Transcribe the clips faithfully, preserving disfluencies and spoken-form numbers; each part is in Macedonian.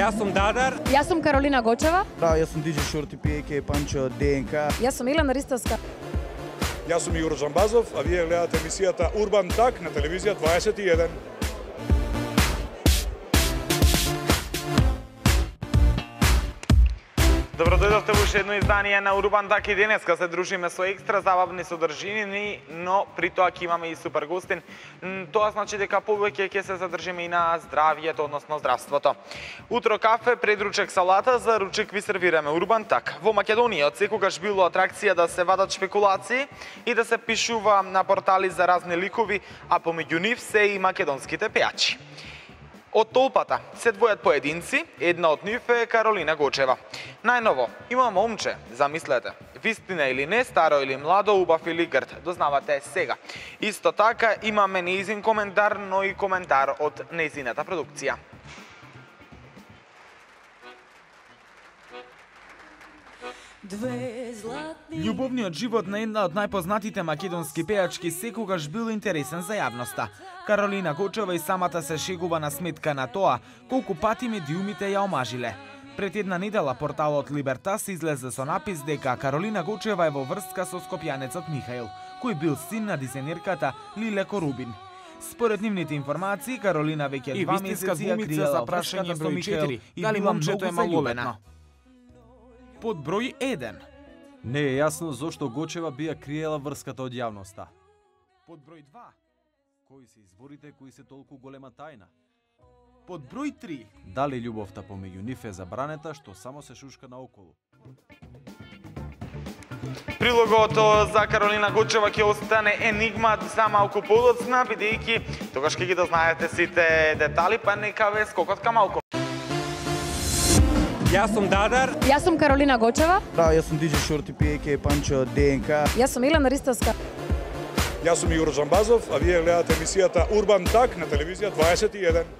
Јас сум Дадар. Јас сум Каролина Гочева. Да, јас сум Диџе Шорти Пиеке, Панчо ДНК. Јас сум Илена Ристовска. Јас сум Игор Джамбазов, а вие гледате емисијата Урбан Так на телевизија дваесет и еден. Добро дојдовте во уште едно издание на Урбан Так и денеска се дружиме со екстра забавни содржини, но при тоа ќе имаме и супер гостин. Тоа значи дека повеќе ќе се задржиме и на здравието, односно здравството. Утро кафе, предручек салата, за ручек ви сервираме Урбан Так. Во Македонија од секогаш било атракција да се вадат шпекулации и да се пишува на портали за разни ликови, а помеѓу нив се и македонските пејачи. Од толпата се двојат поединци, една од нив е Каролина Гочева. Најново, има момче, замислете, вистина или не, старо или младо, убав или грд, дознавате сега. Исто така имаме неизин коментар, но и коментар од неизината продукција. Љубовниот живот на една од најпознатите македонски пејачки секогаш бил интересен за јавноста. Каролина Гочева и самата се шегува на сметка на тоа колку пати медиумите ја омажиле. Пред една недела порталот Либертас излезе со напис дека Каролина Гочева е во врска со скопјанецот Михаил, кој бил син на дизајнерката Лиле Корубин. Според нивните информации, Каролина веќе два месеци ја криела за прашање број четири и дали момчето е малолетно. Под број еден. Не е јасно зошто Гочева би ја криела врската од јавноста. Под број два. Кои се изворите кои се толку голема тајна? Под број три. Дали љубовта помеѓу нив е забранета што само се шушка наоколу? Прилогот за Каролина Гочева ќе остане енигма за малку подоцна, бидејќи тогаш ќе ги дознаете сите детали, па нека ве скокот ка малку. Јас сум Дадар. Јас сум Каролина Гочева. Да, јас сум Диџе Шорти Пиеке, Панчо ДНК. Јас сум Илена Ристовска. Јас сум Игор Джамбазов, а вие гледате емисијата Урбан Так на телевизија дваесет и еден.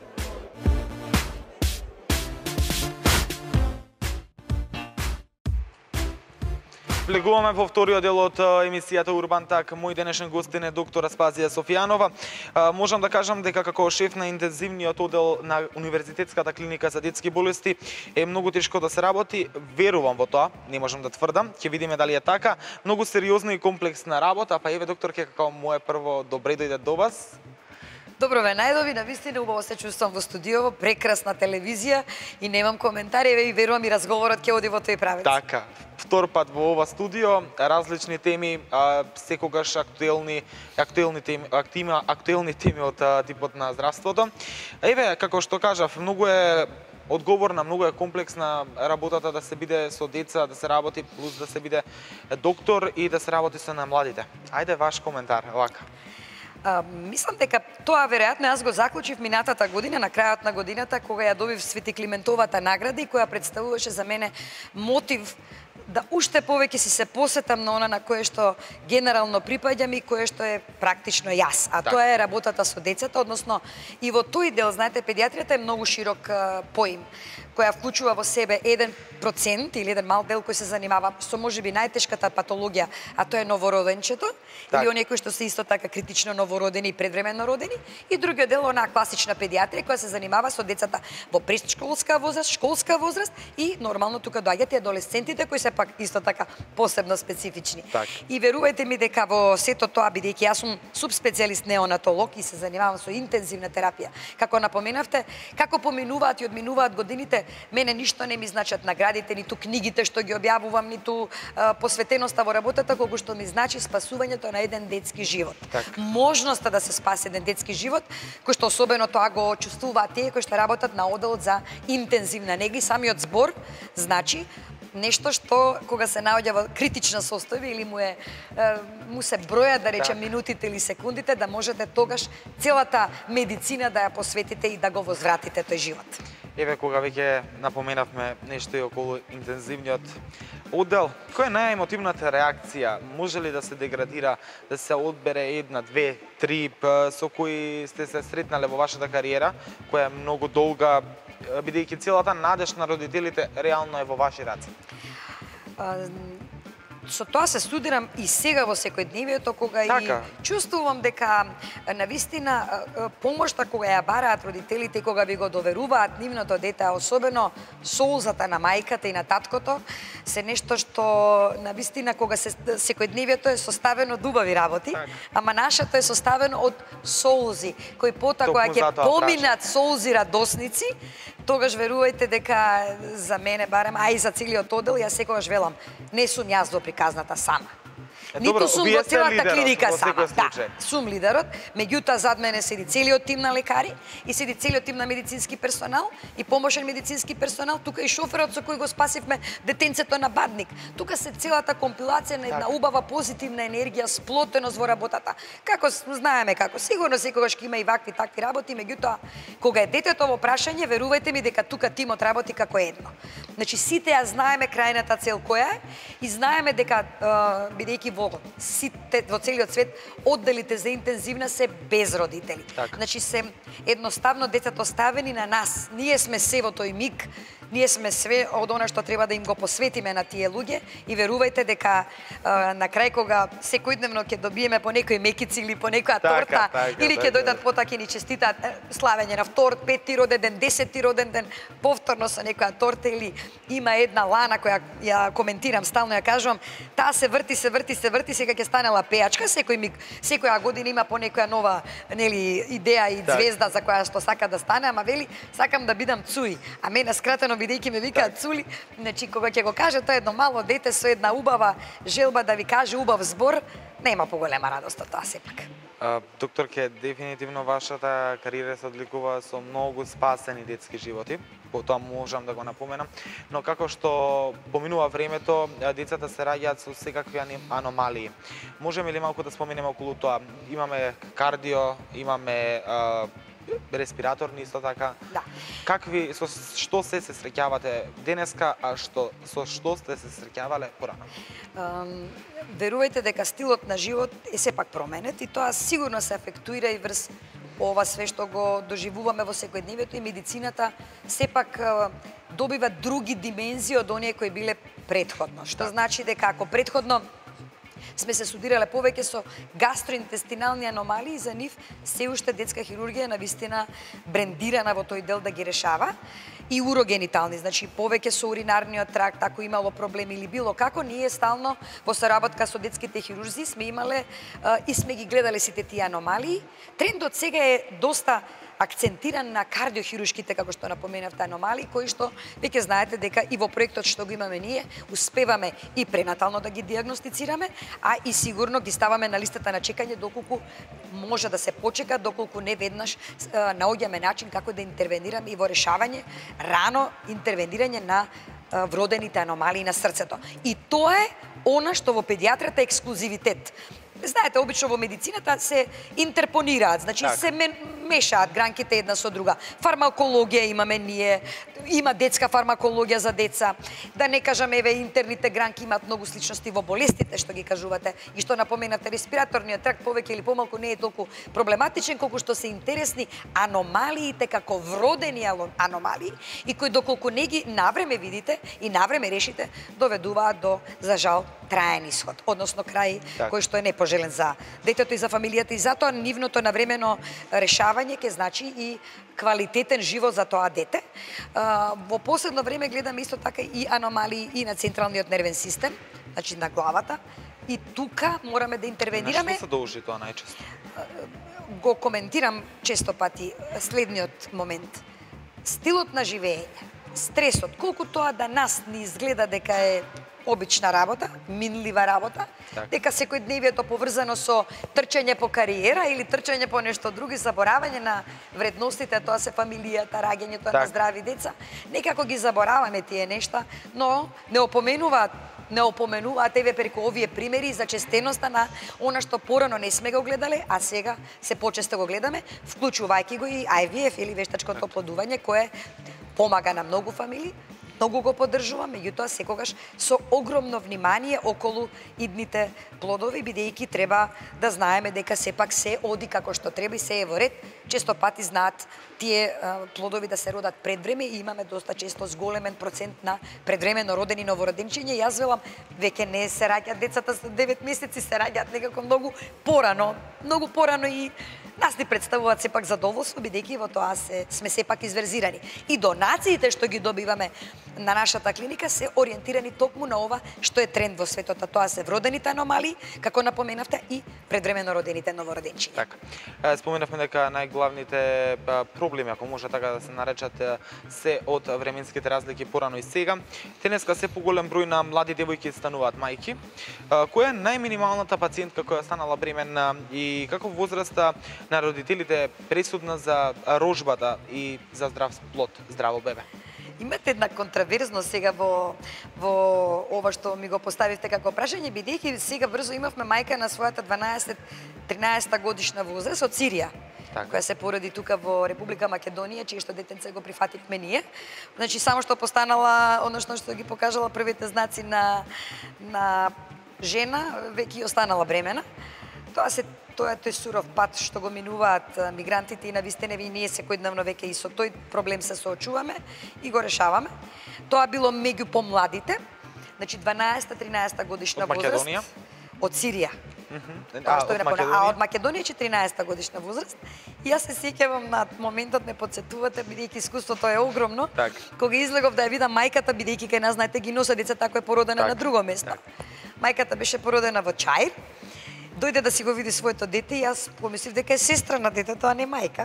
Влегуваме во вториот дел од емисијата Урбан Так. Мој денешен гостин е доктор Аспазија Софијанова. Можам да кажам дека како шеф на интензивниот оддел на Универзитетската клиника за детски болести е многу тешко да се работи. Верувам во тоа, не можам да тврдам. Ќе видиме дали е така. Многу сериозна и комплексна работа, па еве докторке, како мое прво добре дојде до вас. Добро ве најдови, навистина убаво се чувствам во студио, прекрасна телевизија и немам коментари, еве и верувам и разговорот ќе оди во тој правец. Така, втор пат во ова студио, различни теми, а, секогаш актуелни, актуелни теми, активна, актуелни теми од а, типот на здравството. Еве, како што кажав, многу е одговорна, многу е комплексна работата да се биде со деца, да се работи плюс да се биде доктор и да се работи со на младите. Ајде ваш коментар, вака. А, мислам дека тоа веројатно јас го заклучив минатата година, на крајот на годината, кога ја добив Свети Климентовата награда и која представуваше за мене мотив да уште повеќе си се посетам на она на кое што генерално припаѓам и кое што е практично јас. А так. Тоа е работата со децата, односно и во тој дел, знаете, педиатријата е многу широк а, поим, која вклучува во себе еден процент или еден мал дел кој се занимава со можеби најтешката патологија, а тоа е новороденчето, так. Или оние кои што се исто така критично новородени и предвремено родени, и другиот дел онаа класична педиатрија која се занимава со децата во предшколска возраст, школска возраст и нормално тука доаѓаат и адолесцентите кои се пак исто така посебно специфични. Так. И верувајте ми дека во сето тоа, бидејќи јас сум субспецијалист неонатолог и се занимавам со интензивна терапија, како напоменавте, како поминуваат и одминуваат годините, мене ништо не ми значат наградите, ниту книгите што ги објавувам, ниту а, посветеноста во работата, колку што ми значи спасувањето на еден детски живот. Так. Можноста да се спаси еден детски живот, кој што особено тоа го чувствуваат тие кои што работат на одделот за интензивна нега и самиот збор значи нешто што кога се наоѓа во критична состојба или му е му се броја да речем минутите или секундите, да можете тогаш целата медицина да ја посветите и да го возвратите тој живот. Еве кога веќе напоменавме нешто и околу интензивниот оддел, која е најемотивната реакција? Може ли да се деградира, да се одбере една, две, три со кои сте се сретнале во вашата кариера, која е многу долга, бидејќи целата надеж на родителите реално е во ваши раце? со тоа се студирам и сега во секојдневието, кога Така. и чувствувам дека навистина помошта кога ја бараат родителите, кога ви го доверуваат нивното дете, а особено солзата на мајката и на таткото, се нешто што навистина кога се секојдневието е составено од убави работи, Так. ама нашето е составено од солзи, кои пота Токму кога ќе затоа поминат солзи радосници, тогаш верувајте дека за мене барем, а и за целиот оддел, јас секогаш велам, не сум јас во приказната сама. Е, Ниту добро, сум вие во сте целата лидерот, клиника во сама. секој Да, случај. сум лидерот, меѓутоа зад мене седи целиот тим на лекари и седи целиот тим на медицински персонал и помошен медицински персонал, тука и шоферот со кој го спасивме детенцето на Бадник. Тука се целата компилација на една убава позитивна енергија, сплотеност во работата. Како знаеме како, сигурно секогаш ќе има и вакви такви работи, меѓутоа кога е детето во прашање, верувајте ми дека тука тимот работи како едно. Значи сите ја знаеме крајната цел која е и знаеме дека бидејќи во сите во целиот свет одделите за интензивна се без родители. Така. Значи се едноставно децата ставени на нас. Ние сме се во тој миг, ние сме све од она што треба да им го посветиме на тие луѓе и верувајте дека а, на крај кога секојдневно ќе добиеме по некој мекици или по некоја Така, торта така, или ќе така. дојдат пота ќе ни честитаат е, славење на втор, петти роден ден, десетти роден ден, повторно со некоја торта или има една лана која ја коментирам стално, ја кажувам, таа се врти, се врти, се врти, сега ќе станела пејачка, секој миг, секоја година има по некоја нова, нели, идеја и Так. звезда за која што сака да стане, ама вели сакам да бидам Цуи. А мене скратено бидејќи ме викаат Цули, значи кога ќе го каже тоа едно мало дете со една убава желба да ви каже убав збор, нема поголема радост од тоа сепак. А, докторке, дефинитивно вашата кариера се одликува со многу спасени детски животи, по тоа можам да го напоменам, но како што поминува времето, децата се раѓаат со секакви ани- аномалии. Можеме ли малку да споменеме околу тоа? Имаме кардио, имаме а, респираторни исто така. Да. Какви, со што се се среќавате денеска, а што со што сте се среќавале порано? Um, верувајте дека стилот на живот е сепак променет и тоа сигурно се афектуира и врз ова све што го доживуваме во секојдневието и медицината сепак uh, добива други димензии од оние кои биле претходно. Што значи дека ако претходно сме се студирале повеќе со гастроинтестинални аномалии, за нив се уште детска хирургија навистина брендирана во тој дел да ги решава, и урогенитални, значи повеќе со уринарниот тракт, ако имало проблеми или било како, ние стално во соработка со детските хирурзи сме имале а, и сме ги гледале сите тие аномалии. Трендот сега е доста акцентиран на кардиохирушките, како што напоменавте, аномалии, кои што веќе знаете дека и во проектот што го имаме ние, успеваме и пренатално да ги диагностицираме, а и сигурно ги ставаме на листата на чекање доколку може да се почека, доколку не веднаш а, наоѓаме начин како да интервенираме и во решавање, рано интервенирање на а, вродените аномалии на срцето. И тоа е она што во педиатрата е ексклузивитет. Знаете, обично во медицината се интерпонираат, значи Так. се мешаат гранките една со друга. Фармакологија имаме ние, има детска фармакологија за деца. Да не кажам, еве, интерните гранки имаат многу сличности во болестите, што ги кажувате, и што напоменате, респираторниот тракт повеќе или помалку не е толку проблематичен, колку што се интересни аномалиите како вродени аномалии, и кои доколку не ги навреме видите и навреме решите, доведуваат до, за жал, траен исход, односно крај Так. кој што е непожелен за детето и за фамилијата, и затоа нивното навремено решавање ќе значи и квалитетен живот за тоа дете. А, во последно време гледаме исто така и аномалии и на централниот нервен систем, значи на главата, и тука мораме да интервенираме. На што се должи тоа најчесто? Го коментирам често пати следниот момент. Стилот на живење, стресот, колку тоа да нас ни изгледа дека е обична работа, минлива работа, Так. дека секојдневието поврзано со трчање по кариера или трчање по нешто друго, заборавање на вредностите, тоа се фамилијата, раѓањето на Так. здрави деца, некако ги забораваме тие нешта, но не опоменуваат не опоменуваат еве преку овие примери за честеноста на она што порано не сме го гледале, а сега се почесто го гледаме, вклучувајќи го и Ай Ви Еф или вештачкото оплодување, кое помага на многу фамилии, многу го поддржувам, меѓутоа секогаш со огромно внимание околу идните плодови, бидејќи треба да знаеме дека сепак се оди како што треба и се е во ред, често пати знаат тие плодови да се родат пред време и имаме доста често зголемен процент на предвремено родени новороденчиња. Јас велам, веќе не се раѓаат децата за девет месеци, се раѓаат некако многу порано, многу порано и нас ни представуваат сепак задоволство, бидејќи во тоа се, сме сепак изверзирани. И донациите што ги добиваме на нашата клиника се ориентирани токму на ова што е тренд во светот, а тоа се вродените аномалии, како напоменавте, и предвремено родените новороденчиња. Така. Споменавме дека најглавните проблеми, ако може така да се наречат, се од временските разлики порано и сега. Денеска се поголем број на млади девојки стануваат мајки. Која е најминималната пациентка која станала бременна и каков возраста на родителите е пресудна за рожбата и за здрав плод, здраво бебе? Имате една контраверзност сега во, во ова што ми го поставивте како прашање, бидејќи сега брзо имавме мајка на својата дванаесет-тринаесет годишна возраст од Сирија, так, која се породи тука во Република Македонија, чие што детенце го прифативме ние. Значи, само што постанала, односно што ги покажала првите знаци на, на жена, веќе останала бремена. Тоа се Тоа е тој суров пат што го минуваат мигрантите и навистина и ние секојдневно веќе и со тој проблем се соочуваме и го решаваме. Тоа било меѓу помладите, значи дванаесет-тринаесет годишна возраст. Од Македонија? Од Сирија. Mm -hmm. Тоа што ви напомнам. А од Македонија четиринаесет годишна возраст. И јас се сеќавам на моментот, не потсетувате, бидејќи искуството е огромно. Так. Кога излегов да ја видам мајката, бидејќи кај нас, знаете, ги носат децата ако е породена так, на друго место. Так. Мајката беше породена во Чаир. Дојде да си го види своето дете и јас помислив дека е сестра на детето, а не мајка.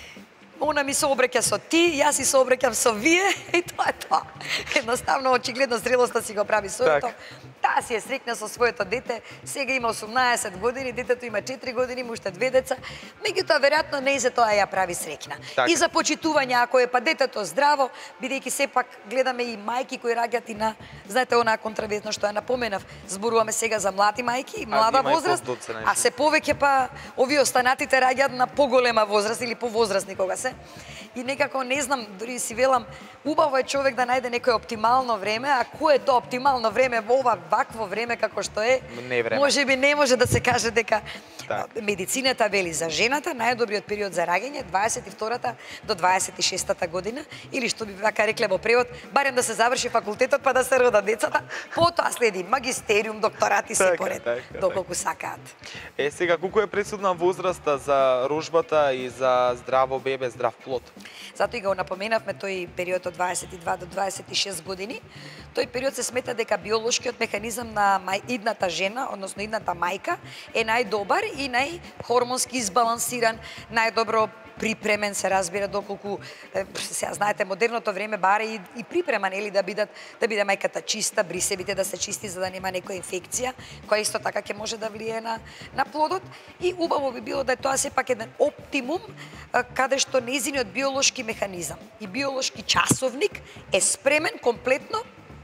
Она ми се обреќа со ти, јас си се обреќам со вие и тоа е тоа. Едноставно, очигледно, зрелоста си го прави своето. Таа си е срекна со своето дете, сега има осумнаесет години, детето има четири години, има уште две деца. Меѓутоа, веројатно, не и за тоа ја прави срекна. Так. И за почитување, ако е па детето здраво, бидејќи сепак гледаме и мајки кои раѓаат и на, знаете, онаа контраверзно што ја напоменав, зборуваме сега за млади мајки, млада возраст, а се повеќе па овие останатите раѓаат на поголема возраст или повозрастни кога се. И некако не знам, дури си велам, убаво е човек да најде некое оптимално време, а кое е тоа оптимално време во ова вакво време како што е? Не време. Може би не може да се каже дека так, медицината вели за жената најдобриот период за раѓање дваесет и втората до дваесет и шестата година, или што би вака рекле во превод, барем да се заврши факултетот па да се родат децата, потоа следи магистериум, докторат и се така, поред, така, доколку сакаат. Е, сега, колку е пресудна возраста за рожбата и за здраво бебе, здрав плод? Затоа и го напоменавме тој период од дваесет и два до дваесет и шест години. Тој период се смета дека биолошкиот механизам на мај, идната жена, односно идната мајка, е најдобар и најхормонски избалансиран, најдобро припремен, се разбира, доколку сега знаете модерното време бара и, и припрема, нели, да бидат да биде мајката чиста, брисевите да се чисти за да нема некоја инфекција, која исто така ќе може да влие на на плодот, и убаво би било да е тоа сепак еден оптимум каде што нејзиниот биолошки механизам и биолошки часовник е спремен комплетно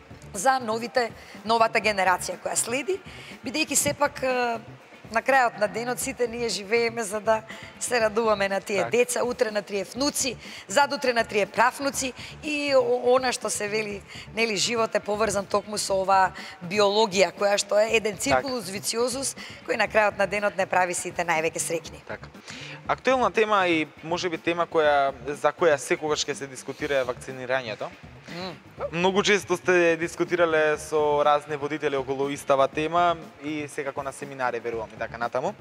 за новите новата генерација која следи, бидејќи сепак на крајот на денот сите ние живееме за да се радуваме на тие так, деца, утре на тие внуци, задутре на тие правнуци, и она што се вели, нели, живот е поврзан токму со оваа биологија која што е еден циркулус вициозус кој на крајот на денот не прави сите највеќе срекни. Така. Актуелна тема и можеби тема која за која секогаш ќе се дискутира е вакцинирањето. Mm. Многу често сте дискутирале со разни водители околу истава тема и секако на семинари, верувам, и така натаму.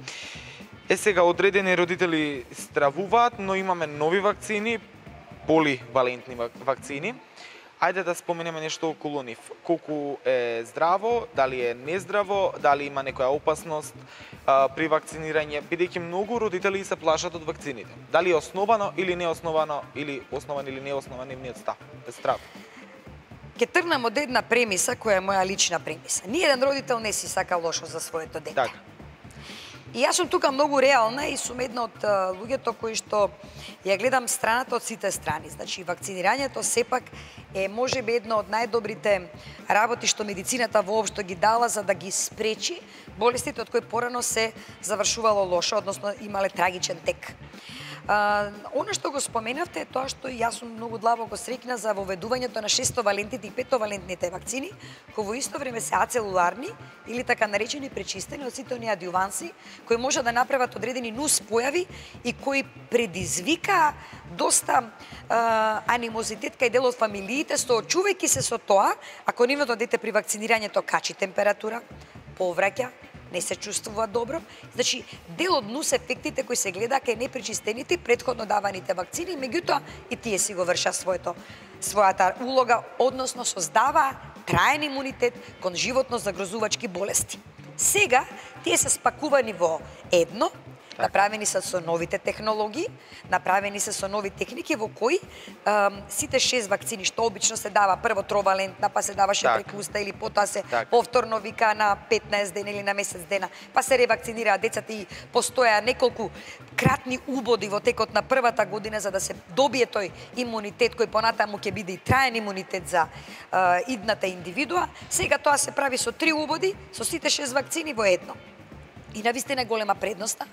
Е, сега одредени родители стравуваат, но имаме нови вакцини, поливалентни вакцини. Ајде да споменеме нешто околу нив. Колку е здраво, дали е нездраво, дали има некоја опасност а, при вакцинирање, бидејќи многу родители се плашат од вакцините. Дали е основано или неосновано, или основан или неоснован нивниот став, страв. Ке тргнам од една премиса која е моја лична премиса. Ниеден родител не си сака лошо за своето дете. Так. И јас сум тука многу реална и сум една од луѓето кои што ја гледам страната од сите страни. Значи, вакцинирањето сепак е можеби едно од најдобрите работи што медицината воопшто ги дала за да ги спречи болестите од кои порано се завршувало лошо, односно имале трагичен тек. А, оно што го споменавте е тоа што и јас сум многу длабоко среќна за воведувањето на шестовалентните и петовалентните вакцини, кои во исто време се ацелуларни или така наречени пречистени од сите оние адјуванси, кои може да направат одредени нус појави и кои предизвика доста а, анимозитет кај дел од фамилиите, соочувајќи се со тоа, ако нивното дете при вакцинирањето качи температура, повраќа, не се чувствува добро. Значи, дел од нус ефектите кои се гледа кај непречистените претходно даваните вакцини, меѓутоа и тие си го врша своето својата улога, односно создава траен имунитет кон животно загрозувачки болести. Сега тие се спакувани во едно, направени се со новите технологии, направени се со нови техники во кои ем, сите шест вакцини што обично се дава прво тровалентна, па се даваше так. преку уста или потоа се так. повторно вика на петнаесет дена или на месец дена, па се ревакцинираат децата и постоја неколку кратни убоди во текот на првата година за да се добие тој имунитет кој понатаму ќе биде и траен имунитет за е, идната индивидуа. Сега тоа се прави со три убоди, со сите шест вакцини во едно. И навистина голема предноста.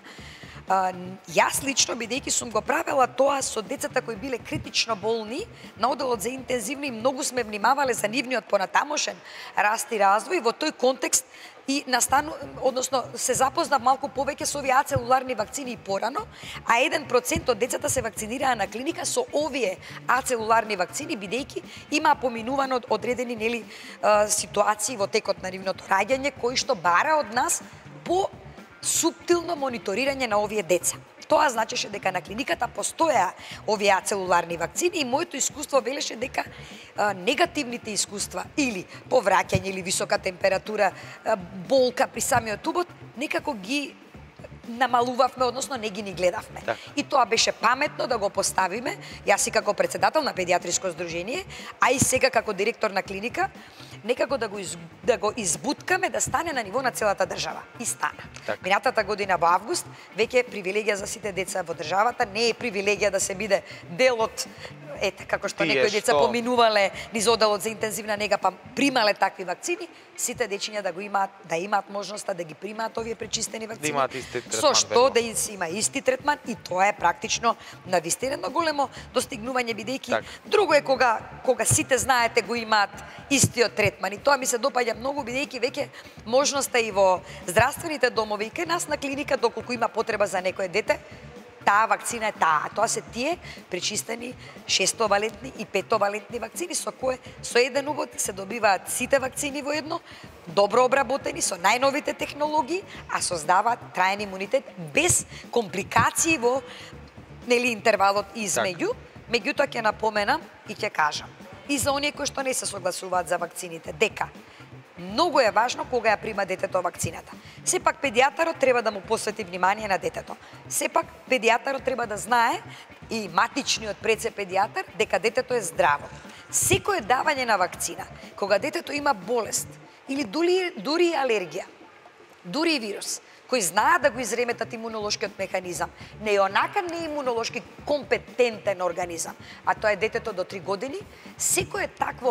А, јас лично, бидејќи сум го правела тоа со децата кои биле критично болни на оделот за интензивно и многу сме внимавале за нивниот понатамошен раст и развој, во тој контекст и настану, односно се запознав малку повеќе со овие ацелуларни вакцини и порано, а еден процент од децата се вакцинираа на клиника со овие ацелуларни вакцини, бидејќи има поминувано од одредени нели ситуации во текот на нивното раѓање кои што бара од нас по суптилно мониторирање на овие деца. Тоа значеше дека на клиниката постоја овие ацелуларни вакцини и моето искуство велеше дека а, негативните искуства или повраќање или висока температура, а, болка при самиот убод, некако ги намалувавме, односно не ги ни гледавме. Да. И тоа беше паметно да го поставиме, јас и како председател на педиатриско здружение, а и сега како директор на клиника, некако да го, из, да го избуткаме да стане на ниво на целата држава. И стана. Так. Минатата година во август, веќе е привилегија за сите деца во државата, не е привилегија да се биде дел од ете, како што Тие некои деца што... поминувале низ оделот за интензивна нега, па примале такви вакцини, сите дечиња да го имаат, да имаат можноста да ги примаат овие пречистени вакцини. Да имаат исти третман. Со што да се има исти третман и тоа е практично навистина едно големо достигнување, бидејќи так. Друго е кога кога сите знаете го имаат истиот третман и тоа ми се допаѓа многу, бидејќи веќе можноста и во здравствените домови и кај нас на клиника доколку има потреба за некое дете, таа вакцина е таа. Тоа се тие пречистени шестовалентни и петовалентни вакцини со кое со еден убод се добиваат сите вакцини во едно, добро обработени со најновите технологии, а создаваат траен имунитет без компликации во нели интервалот измеѓу. Меѓутоа ќе напоменам и ќе кажам и за оние кои што не се согласуваат за вакцините дека многу е важно кога ја прима детето вакцината. Сепак педијатарот треба да му посвети внимание на детето. Сепак педијатарот треба да знае и матичниот предсе педијатар дека детето е здраво. Секое давање на вакцина, кога детето има болест или дури, дури алергија, дури и вирус, кои знаат да го изреметат имунолошкиот механизам, не е онака не имунолошки компетентен организам, а тоа е детето до три години, секое такво,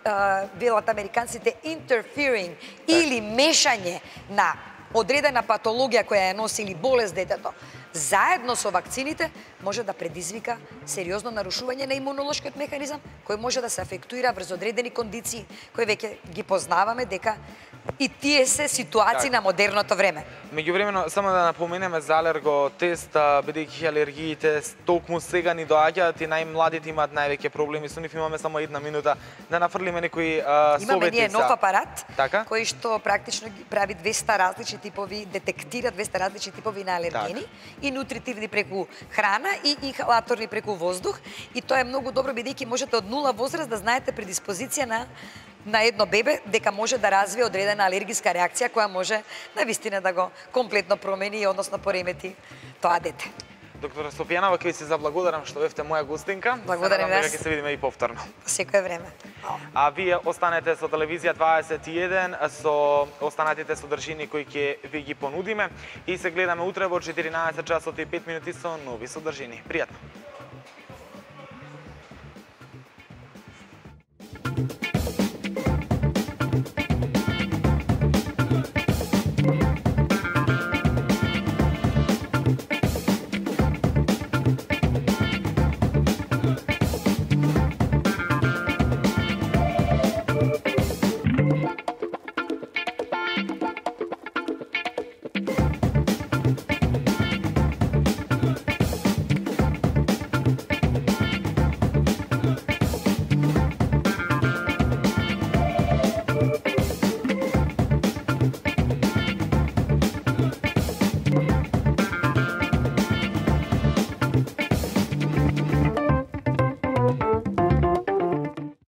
велат американците, interfering или мешање на одредена патологија која ја носи или болест детето, заедно со вакцините може да предизвика сериозно нарушување на имунолошкиот механизам, кој може да се афектуира врз одредени кондиции кои веќе ги познаваме дека и тие се ситуации так. На модерното време. Меѓувремено, само да напоменеме за алерготест, бидејќи алергиите токму сега ни доаѓаат и најмладите имаат највеќе проблеми со нив. Имаме само една минута да нафрлиме некои а, Имаме совети ние нов за... апарат, така? кој што практично ги прави двеста различни типови, детектира двеста различни типови на алергени так. и нутритивни преку храна и инхалаторни преку воздух. И тоа е многу добро бидејќи можете од нула возраст да знаете предиспозиција на на едно бебе дека може да развие одредена алергиска реакција која може навистина да го комплетно промени, односно поремети тоа дете. Доктор Софијанова, ќе ви се заблагодарам што бевте моја гостинка. Благодарам дека вас. ќе се видиме и повторно. По секое време. А вие останете со телевизија дваесет и еден, со останатите содржини кои ќе ви ги понудиме и се гледаме утре во четиринаесет часот и пет минути со нови содржини. Пријатно.